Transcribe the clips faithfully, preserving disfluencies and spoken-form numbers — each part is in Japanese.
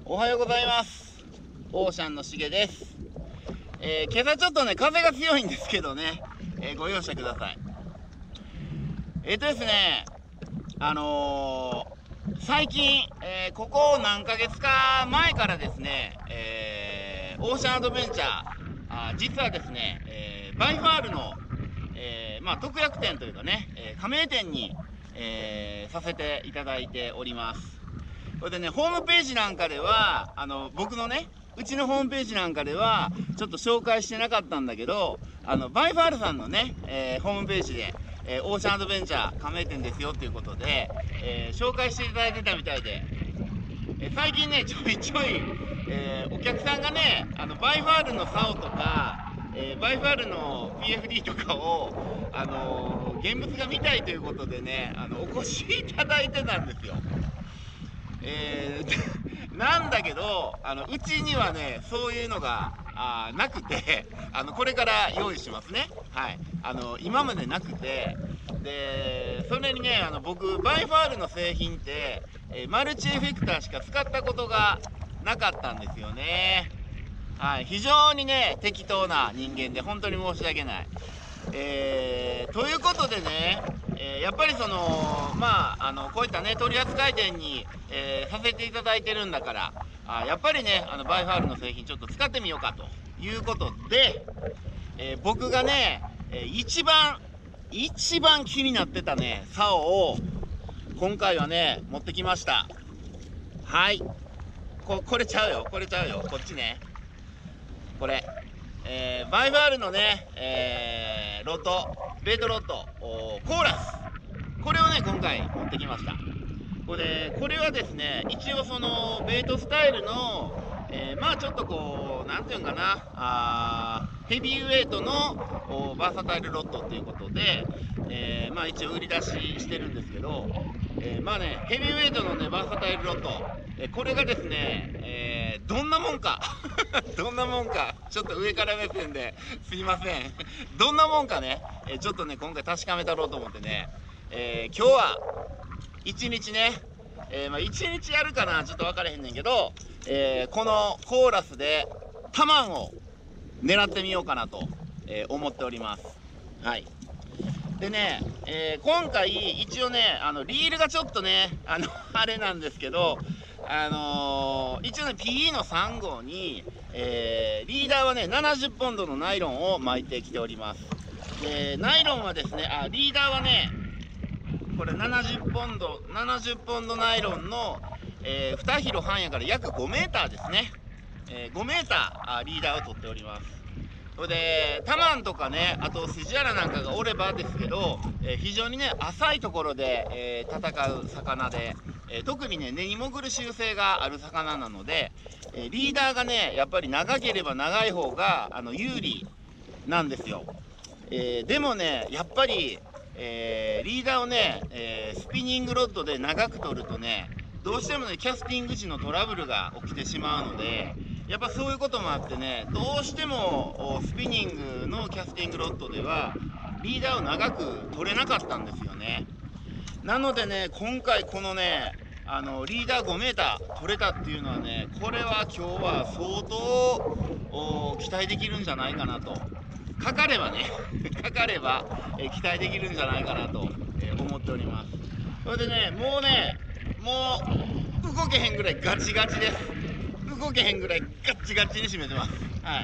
おはようございます。オーシャンのしげです。えー、今朝ちょっとね風が強いんですけどね、えー、ご容赦ください。えっとですねあのー、最近、えー、ここ何ヶ月か前からですね、えー、オーシャンアドベンチャーあ実はですね、えー、バイファールの、えー、まあ特約店というかね、えー、加盟店に、えー、させていただいております。それでね、ホームページなんかではあの僕のねうちのホームページなんかではちょっと紹介してなかったんだけど、あのバイファールさんのね、えー、ホームページで、えー、オーシャンアドベンチャー加盟店ですよっていうことで、えー、紹介していただいてたみたいで、えー、最近ねちょいちょい、えー、お客さんがねあのバイファールのサオとか、えー、バイファールの ピーエフディー とかを、あのー、現物が見たいということでねあのお越しいただいてたんですよ。えー、なんだけどあのうちにはねそういうのがあなくて、あのこれから用意しますね。はい、あの今までなくて、でそれにねあの僕バイファールの製品って、えー、マルチエフェクターしか使ったことがなかったんですよね。はい、非常にね適当な人間で本当に申し訳ない。えー、ということでね、えー、やっぱりそのまああのこういったね取扱店に、えー、させていただいてるんだからあやっぱりねあのバイファールの製品ちょっと使ってみようかということで、えー、僕がね、えー、一番一番気になってたね竿を今回はね持ってきました。はい、ここれちゃうよこれちゃうよこっちね、これ、えー、バイファールのね、えー、ロッドベイトロッドコーラス、これをね今回持ってきました。これこれはですね一応そのベイトスタイルの、えー、まあちょっとこうなんていうんかなあヘビーウェイトのバーサタイルロッドっていうことで、えー、まあ一応売り出ししてるんですけど、えー、まあねヘビーウェイトのねバーサタイルロッド、えー、これがですね、えー、どんなもんかどんなもんかちょっと上から目線ですいませんどんなもんかね、えー、ちょっとね今回確かめたろうと思ってね、えー、今日はいちにちね、えー、まあいちにちやるかなちょっと分からへんねんけど、えー、このコーラスでタマンを狙ってみようかなと、えー、思っております。はい、でね、えー、今回一応ねあのリールがちょっとねあのあれなんですけど、あのー、一応ね ピーイー のさん号に、えー、リーダーはねななじゅっポンドのナイロンを巻いてきております。でナイロンはですねあリーダーはねこれななじゅっポンドななじゅっポンドナイロンの、えー、にヒロ半やから約ごメーターですね、えー、ごメーターリーダーを取っております。それでタマンとかねあとスジアラなんかがおればですけど、えー、非常にね浅いところで、えー、戦う魚で、えー、特にね根に潜る習性がある魚なので、えー、リーダーがねやっぱり長ければ長い方があの有利なんですよ。えー、でもねやっぱりえー、リーダーをね、えー、スピニングロッドで長く取るとねどうしてもねキャスティング時のトラブルが起きてしまうので、やっぱそういうこともあってねどうしてもスピニングのキャスティングロッドではリーダーを長く取れなかったんですよね。なのでね今回このねあのリーダーごメーター取れたっていうのはねこれは今日は相当期待できるんじゃないかなと、かかればねかかれば、えー、期待できるんじゃないかなと、えー、思っております。それでねもうねもう動けへんぐらいガチガチです。動けへんぐらいガッチガチに締めてます。はい、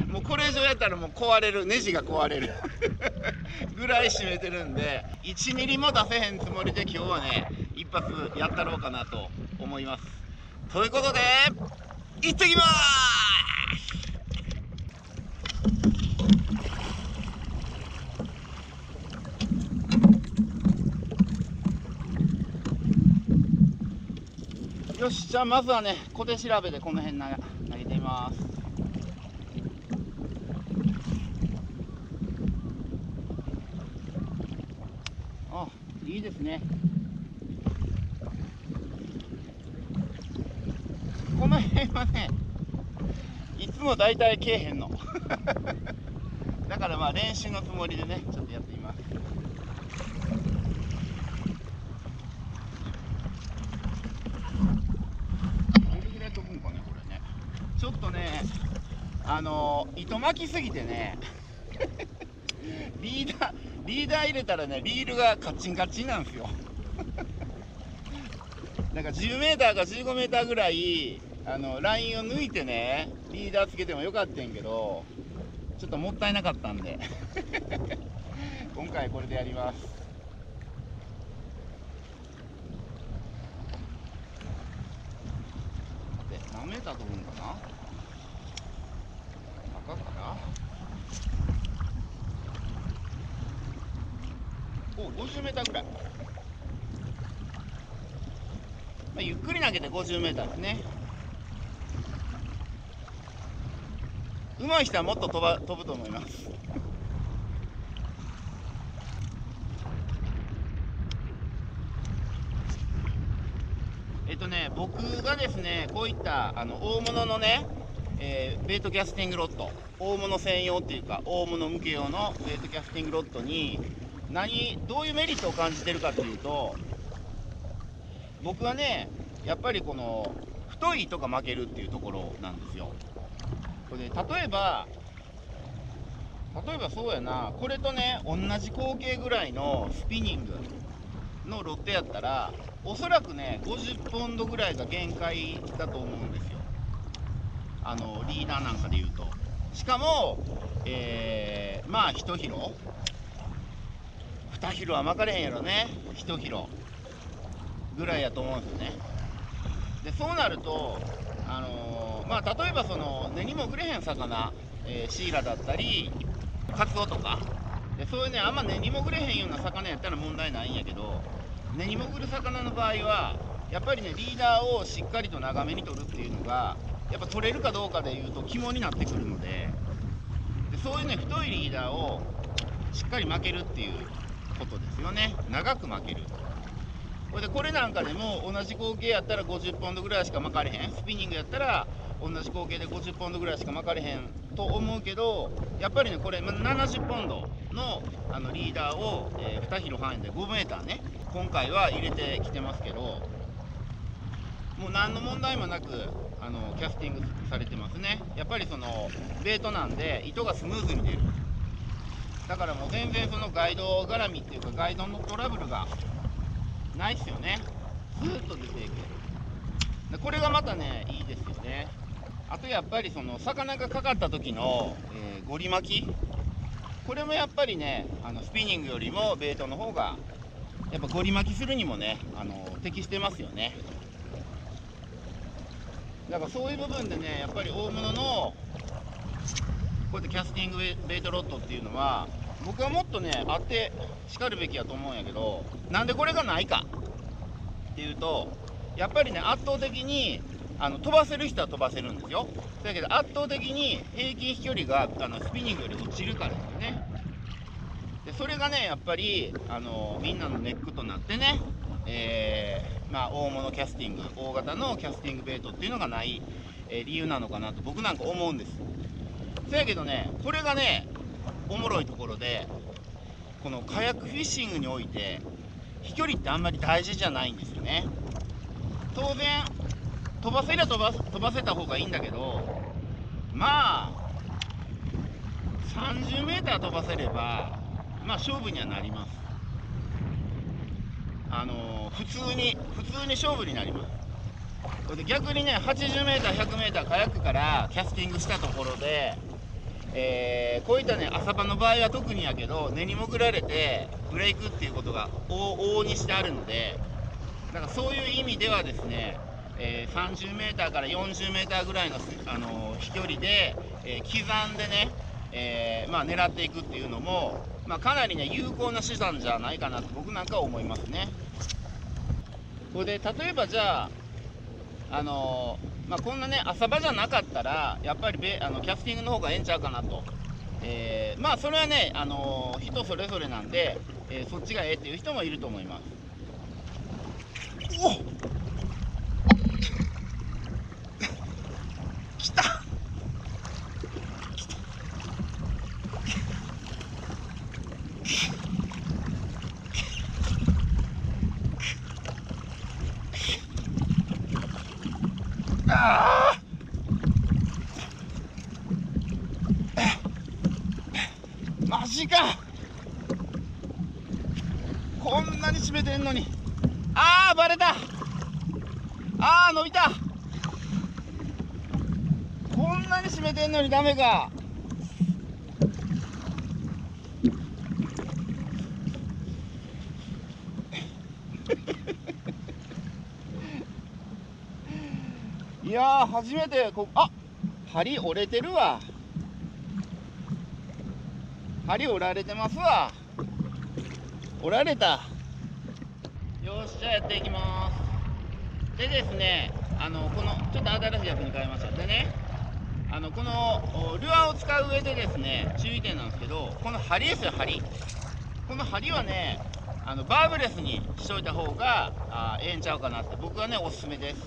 もうこれ以上やったらもう壊れる、ネジが壊れるぐらい締めてるんでいちミリも出せへんつもりで今日はね一発やったろうかなと思います。ということで行ってきまーす。よし、じゃあまずはね小手調べでこの辺投げてみます。あ、いいですね。この辺はねいつもだいたいけえへんのだからまあ練習のつもりでねちょっとやってみます。どれぐらい飛ぶんかね。 あの糸巻きすぎてねリーダーリーダー入れたらねリールがカッチンカッチンなんですよなんかじゅうメーターかじゅうごメーターぐらいあのラインを抜いてねリーダーつけてもよかったんけど、ちょっともったいなかったんで今回これでやります。で何メーター飛ぶんかな、赤からおごじゅうメーターぐらい、まあ、ゆっくり投げてごじゅうメーターですね。上手い人はもっと飛ば飛ぶと思いますえっとね僕がですねこういったあの大物のね、えー、ベイトキャスティングロッド、大物専用っていうか大物向け用のベイトキャスティングロッドに何どういうメリットを感じてるかというと、僕はねやっぱりこの太い糸が巻けるっていうところなんですよ。これで例えば例えばそうやな、これとね同じ口径ぐらいのスピニングのロッドやったらおそらくねごじゅっポンドぐらいが限界だと思うんですよ、あのリーダーなんかでいうと。しかも、えー、まあいち広に広は巻かれへんやろね、いち広ぐらいやと思うんですよね。でそうなるとあのー、まあ例えばその根にもぐれへん魚、えー、シイラだったりカツオとかで、そういうねあんま根にもぐれへんような魚やったら問題ないんやけど、根にもぐる魚の場合はやっぱりねリーダーをしっかりと長めに取るっていうのがやっぱ取れるかどうかでいうと肝になってくるので、でそういうね太いリーダーをしっかり巻けるっていうことですよね。長く巻ける。これでこれなんかでも同じ口径やったらごじゅっポンドぐらいしか巻かれへん、スピニングやったら同じ口径でごじゅっポンドぐらいしか巻かれへんと思うけど、やっぱりねこれななじゅっポンドのあのリーダーを、えー、に広範囲でごメーターね今回は入れてきてますけど、もう何の問題もなくあのキャスティングされてますね。やっぱりそのベイトなんで糸がスムーズに出る。だからもう全然そのガイド絡みっていうかガイドのトラブルがないっすよね。ずーっと出ていく。でこれがまたねいいですよね。あとやっぱりその魚がかかった時の、えー、ゴリ巻き、これもやっぱりねあのスピニングよりもベイトの方がやっぱゴリ巻きするにもねあの適してますよね。だからそういう部分でねやっぱり大物のこうやってキャスティングベイトロッドっていうのは僕はもっとねあってしかるべきやと思うんやけど、なんでこれがないかっていうと、やっぱりね圧倒的にあの飛ばせる人は飛ばせるんですよ。だけど圧倒的に平均飛距離があのスピニングより落ちるからですよね。でそれがねやっぱりあのみんなのネックとなってね、えー、まあ大物キャスティング、大型のキャスティングベイトっていうのがない、えー、理由なのかなと僕なんか思うんです。そやけどねこれがねおもろいところで、このカヤックフィッシングにおいて飛距離ってあんまり大事じゃないんですよね。当然飛ばせりゃ飛ば飛ばせた方がいいんだけど、まあさんじゅうメーター飛ばせればまあ勝負にはなります。あのー、普通に普通に勝負になります。これで逆にね はちじゅうメーター ひゃくメーター カヤックからキャスティングしたところで、えー、こういったね浅場の場合は特にやけど根に潜られてブレイクっていうことが往々にしてあるので、だからそういう意味ではですね、えー、さんじゅうメーター から よんじゅうメーター ぐらいの、あのー、飛距離で、えー、刻んでね、えーまあ、狙っていくっていうのも、まあ、かなりね有効な手段じゃないかなと僕なんかは思いますね。これで例えばじゃああのーまあ、こんなね浅場じゃなかったらやっぱりベあのキャスティングの方がええんちゃうかなと、えー、まあそれはね、あのー、人それぞれなんで、えー、そっちがええっていう人もいると思います。おっ来たあジか。こんなに締めてんのに。あーバレた。あー伸びた。こんなに締めてんのにダメか。いやー初めてこあ針折れてるわ。針折られてますわ。折られた。よしじゃあやっていきます。でですね、あのこのちょっと新しいやつに変えました。でね、あのこのルアーを使う上でですね、注意点なんですけど、この針ですよ、針。この針はね、あのバーブレスにしといた方があええんちゃうかなって僕はねおすすめです。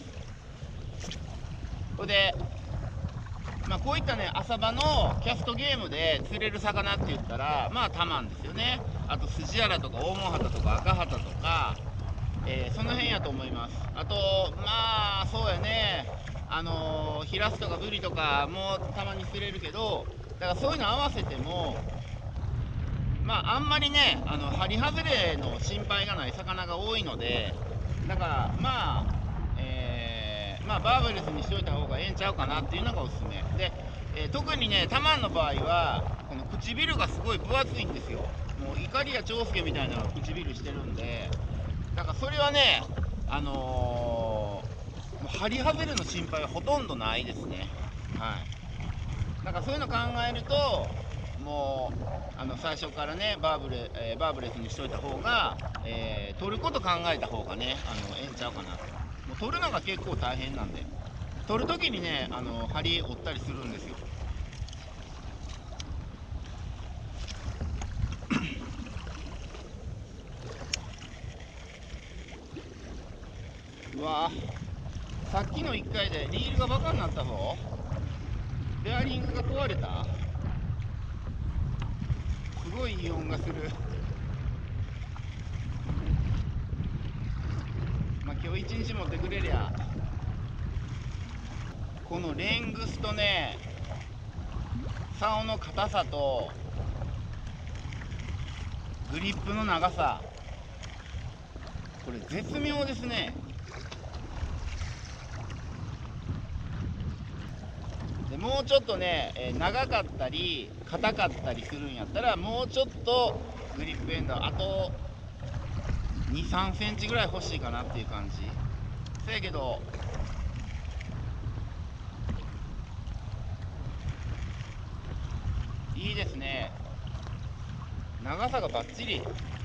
これで、まあ、こういったね浅場のキャストゲームで釣れる魚って言ったらまあタマンですよね。あとスジアラとかオオモハタとか赤ハタとか、えー、その辺やと思います。あとまあそうやね、あのー、ヒラスとかブリとかもたまに釣れるけど、だからそういうの合わせてもまああんまりね、あの針外れの心配がない魚が多いので、だからまあ、えー、まあバーブレスにしといた方がええんちゃうかなっていうのがおすすめで、えー、特にねタマンの場合はこの唇がすごい分厚いんですよ。もうイカリア長介みたいな唇してるんで、だからそれはね、あのー、もう針外れの心配はほとんどないですね。はい。だからそういうの考えるともうあの最初からねバーブレ、えー、バーブレスにしといた方が、えー、取ること考えた方がねあのええんちゃうかなと。もう取るのが結構大変なんで、取る時にねあの針折ったりするんですよ。うわー、さっきのいっかいでリールがバカになったぞ。ベアリングが壊れた。すごいいい音がする。まあ今日一日持ってくれりゃ。このレングスとね竿の硬さとグリップの長さ、これ絶妙ですね。でもうちょっとね、えー、長かったり硬かったりするんやったらもうちょっとグリップエンドあとにさんセンチぐらい欲しいかなっていう感じ。せやけどいいですね、長さがバッチリ。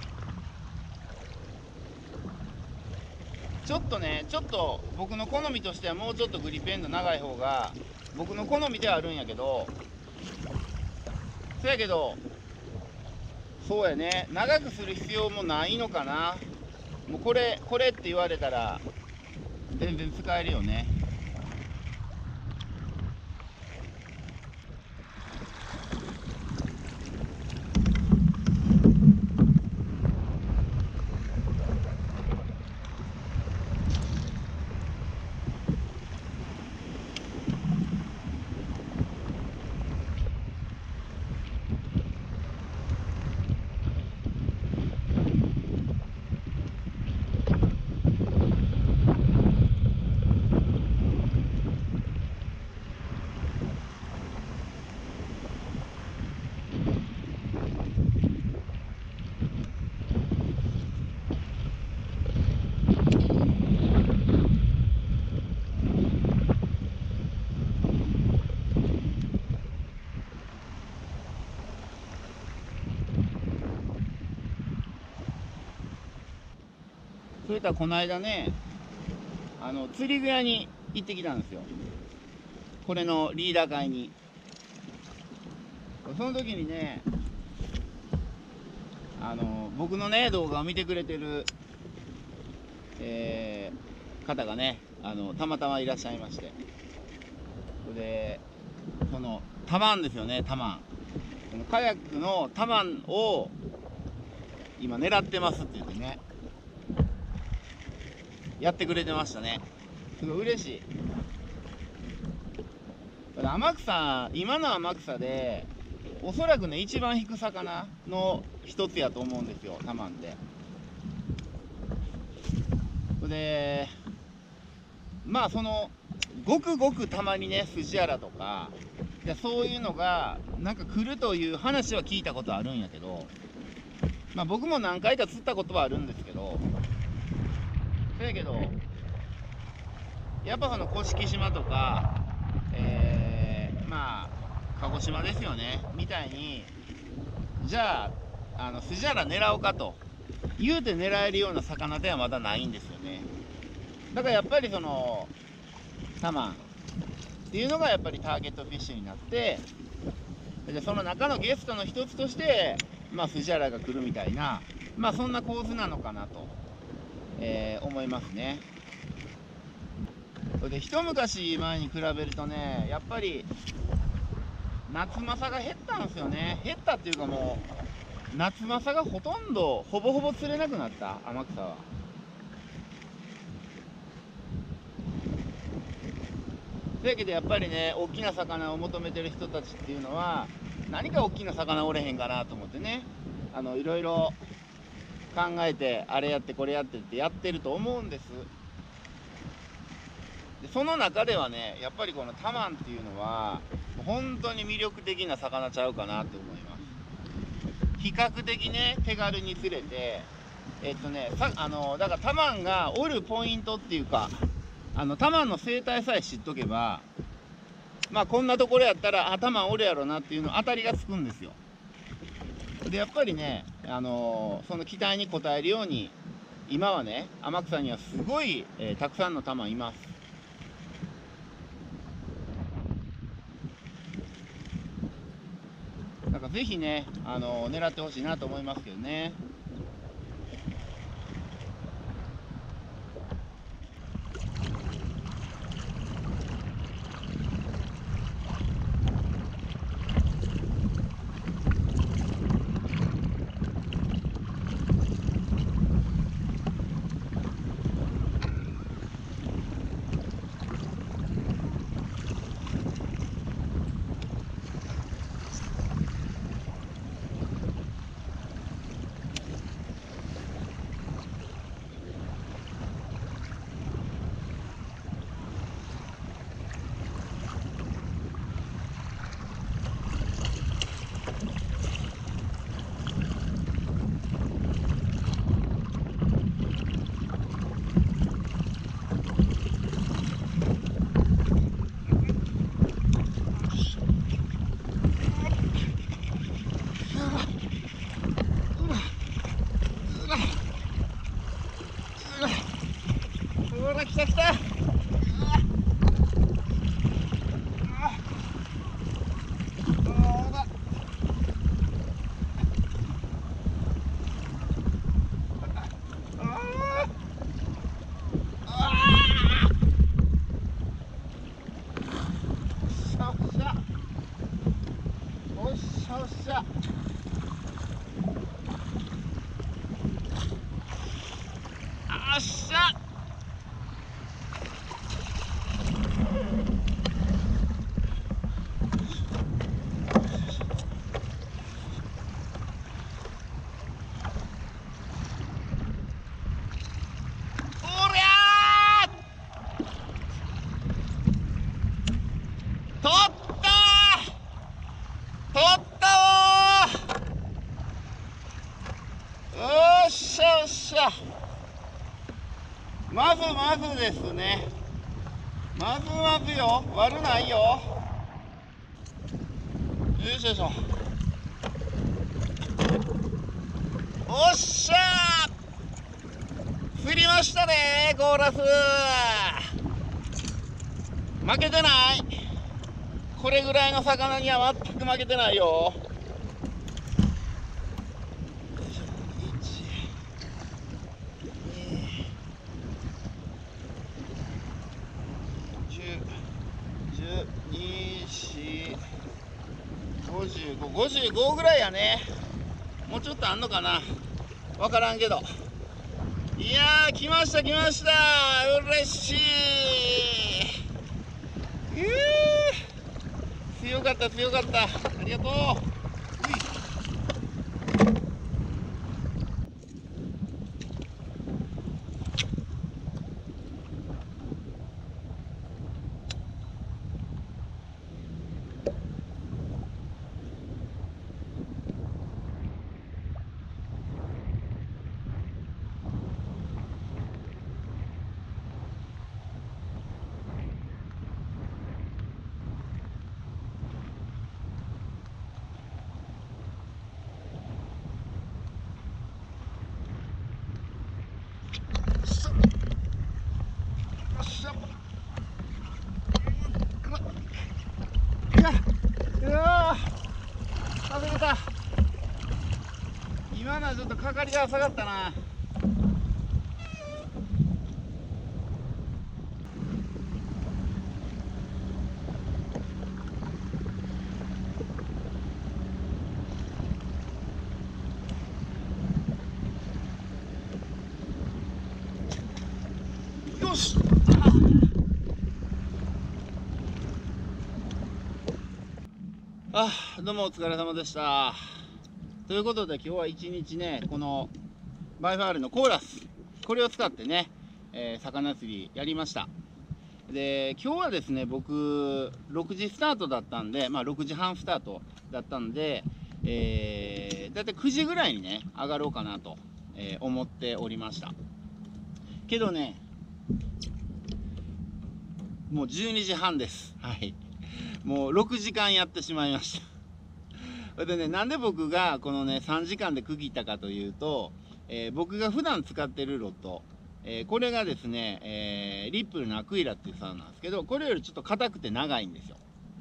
ちょっとねちょっと僕の好みとしてはもうちょっとグリップエンド長い方が僕の好みではあるんやけど、そやけどそうやね、長くする必要もないのかな。もうこれこれって言われたら全然使えるよね。それとはこの間ねあの釣り具屋に行ってきたんですよ、これのリーダー会に。その時にねあの僕のね動画を見てくれてる、えー、方がねあのたまたまいらっしゃいまして、でこのタマンですよね、タマン、このカヤックのタマンを今狙ってますって言ってねやってくれてましたね。すごい嬉しい。天草、今の天草でおそらくね一番引く魚の一つやと思うんですよ、タマンって。でまあそのごくごくたまにねスジアラとかいやそういうのがなんか来るという話は聞いたことあるんやけど、まあ僕も何回か釣ったことはあるんですけど、そやけどやっぱその甑島とか、えー、まあ鹿児島ですよねみたいに、じゃああのスジアラ狙おうかと言うて狙えるような魚ではまだないんですよね。だからやっぱりそのタマンっていうのがやっぱりターゲットフィッシュになって、でその中のゲストの一つとしてまあスジアラが来るみたいな、まあそんな構図なのかなと、えー、思いますね。で一昔前に比べるとねやっぱり夏マサが減ったんですよね。減ったっていうかもう夏マサがほとんどほぼほぼ釣れなくなった、天草は。だけどやっぱりね大きな魚を求めてる人たちっていうのは何か大きな魚おれへんかなと思ってね、あのいろいろ考えてあれやってこれやってってやってると思うんです。でその中ではねやっぱりこのタマンっていうのは本当に魅力的な魚ちゃうかなと思います。比較的ね手軽に釣れて、えっとねさあのだからタマンがおるポイントっていうか、あのタマンの生態さえ知っとけば、まあこんなところやったらあタマンおるやろなっていうの当たりがつくんですよ。でやっぱりね、あのー、その期待に応えるように今はね天草にはすごい、えー、たくさんのタマンいます。だからぜひね、あのー、狙ってほしいなと思いますけどね。ほら来た来た。おっしゃおっしゃ。あっしゃ。おりゃー。取ったー。取ったー。よっしゃよっしゃ。まずまずですね。まずまずよ。悪ないよ。よいしょよいしょ。おっしゃー。釣りましたねコーラス。負けてない。これぐらいの魚には全く負けてないよ。ごじゅうご、ごじゅうごぐらいやね。もうちょっとあんのかな分からんけど。いやー来ました来ました。嬉しい。うー強かった強かった。ありがとう。 のはちょっとかかりが下がったな。よし。ああ、どうもお疲れ様でした。ということで今日は一日ね、このバイファールのコーラス、これを使ってね、えー、魚釣りやりました。で、今日はですね、僕ろくじスタートだったんで、まあろくじはんスタートだったんで、えー、だいたいくじぐらいにね、上がろうかなと、えー、思っておりました。けどね、もうじゅうにじはんです。はい。もうろくじかんやってしまいました。でね、なんで僕がこのね、さんじかんで区切ったかというと、えー、僕が普段使ってるロッド、えー、これがですね、えー、リップルのアクイラっていう竿なんですけど、これよりちょっと硬くて長いんですよ。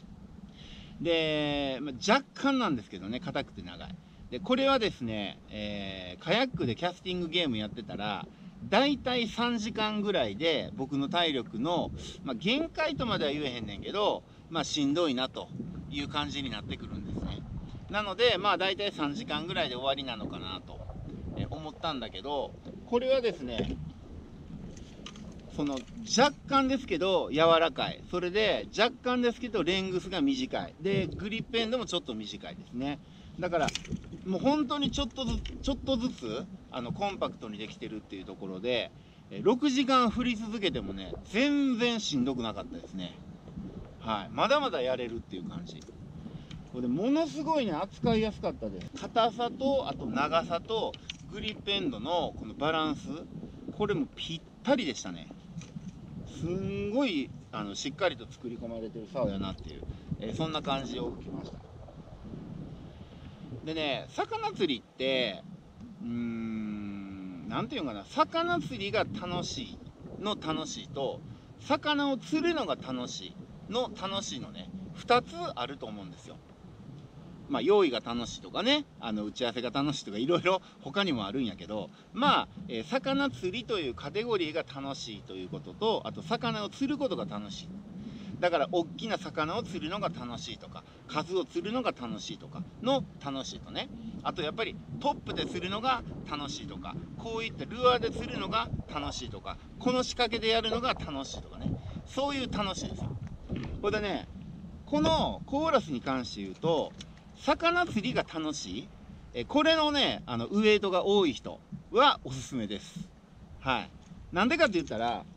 で、まあ、若干なんですけどね、硬くて長い。で、これはですね、えー、カヤックでキャスティングゲームやってたら、だいたいさんじかんぐらいで僕の体力の、まあ、限界とまでは言えへんねんけど、まあ、しんどいなという感じになってくるんですね。なので、まあ、だいたいさんじかんぐらいで終わりなのかなと思ったんだけど、これはですね、その若干ですけど柔らかい、それで若干ですけどレングスが短いで、グリップエンドもちょっと短いですね。だからもう本当にちょっとずつちょっとずつあのコンパクトにできてるっていうところで、ろくじかん振り続けてもね、全然しんどくなかったですね。はい、まだまだやれるっていう感じ。これものすごいね、扱いやすかったです。硬さとあと長さとグリップエンドのこのバランス、これもぴったりでしたね。すんごいあのしっかりと作り込まれてる竿やなっていう、えー、そんな感じを受けました。でね、魚釣りってうーんなんていうのかな、魚釣りが楽しいの楽しいと、魚を釣るのが楽しいの楽しいのね、ふたつあると思うんですよ。まあ用意が楽しいとかね、あの打ち合わせが楽しいとかいろいろ他にもあるんやけど、まあ、えー、魚釣りというカテゴリーが楽しいということと、あと魚を釣ることが楽しい。だから大きな魚を釣るのが楽しいとか、数を釣るのが楽しいとかの楽しいとね、あとやっぱりトップで釣るのが楽しいとか、こういったルアーで釣るのが楽しいとか、この仕掛けでやるのが楽しいとかね、そういう楽しいですよ。これでね、このコーラスに関して言うと、魚釣りが楽しい、えこれのね、あのウエイトが多い人はおすすめです。はい。なんでかって言ったら、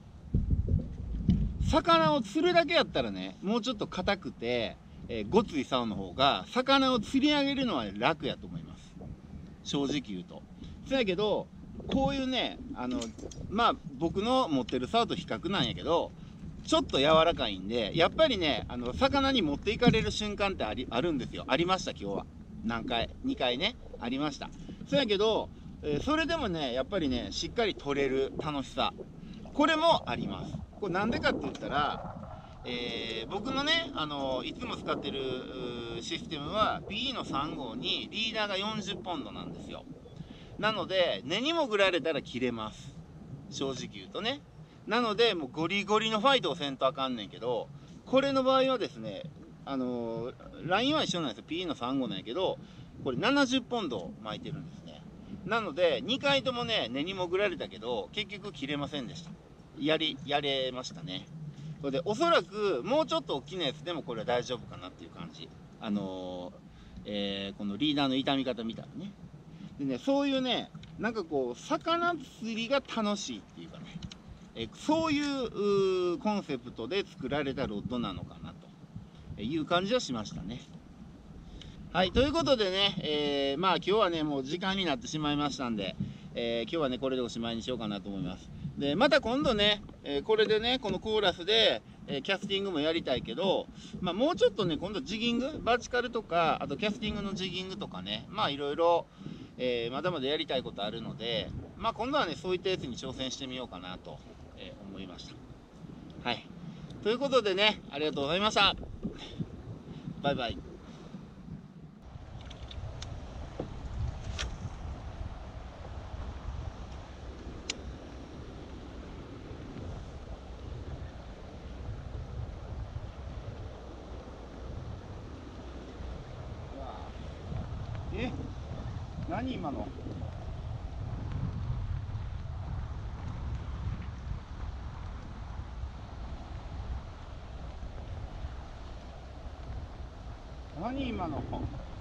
魚を釣るだけやったらね、もうちょっと硬くて、えー、ごつい竿の方が魚を釣り上げるのは楽やと思います。正直言うと。そやけど、こういうね、あの、まあ僕の持ってる竿と比較なんやけど、ちょっと柔らかいんで、やっぱりね、あの魚に持っていかれる瞬間ってありあるんですよ。ありました、今日は。何回、にかいね、ありました。そやけど、えー、それでもね、やっぱりね、しっかり取れる楽しさ、これもあります。これなんでかって言ったら、えー、僕のね、あのいつも使ってるシステムは ピー のさん号にリーダーがよんじゅっポンドなんですよ。なので、根にもぐられたら切れます。正直言うとね。なので、もうゴリゴリのファイトをせんとあかんねんけど、これの場合はですね、あのー、ラインは一緒なんですよ。ピー のさん号なんやけど、これななじゅっポンド巻いてるんですね。なので、にかいともね、根にもぐられたけど、結局切れませんでした。やり、やれましたね。それで、おそらく、もうちょっと大きなやつでもこれは大丈夫かなっていう感じ。あのー、えー、このリーダーの傷み方見たらね。でね、そういうね、なんかこう、魚釣りが楽しいっていうかね、えそういう、コンセプトで作られたロッドなのかなという感じはしましたね。はい、ということでね、えー、まあ今日はね、もう時間になってしまいましたんで、えー、今日はね、これでおしまいにしようかなと思います。で、また今度ね、えー、これでね、このコーラスで、えー、キャスティングもやりたいけど、まあもうちょっとね、今度ジギング、バーチカルとか、あとキャスティングのジギングとかね、まあいろいろ、えー、まだまだやりたいことあるので、まあ今度はね、そういったやつに挑戦してみようかなと、えー、思いました。はい。ということでね、ありがとうございました。バイバイ。 え、何今の。何今の。